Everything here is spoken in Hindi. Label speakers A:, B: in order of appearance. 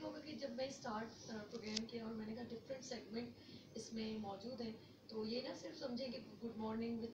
A: देखा होगा कि जब मैं स्टार्ट प्रोग्राम किया और मैंने कहा डिफरेंट सेगमेंट इसमें मौजूद हैं, तो ये ना सिर्फ समझें कि गुड मॉर्निंग विद